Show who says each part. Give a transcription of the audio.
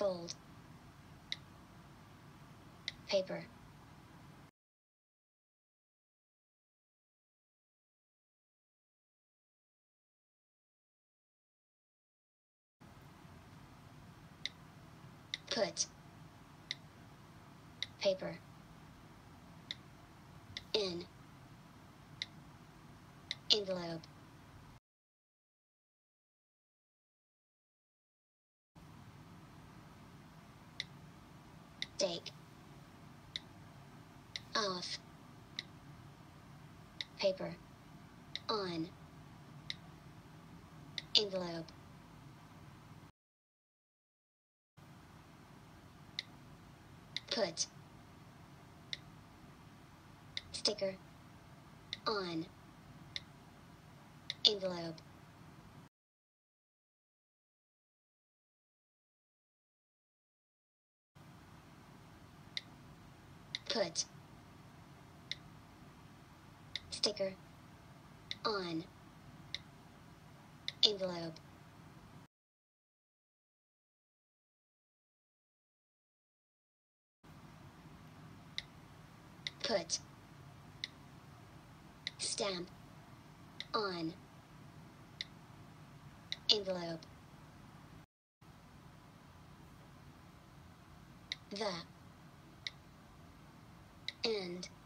Speaker 1: fold, paper, put, paper, in, envelope, take, off, paper, on, envelope, put, sticker, on, envelope, put, sticker, on, envelope, put, stamp, on, envelope, the, end.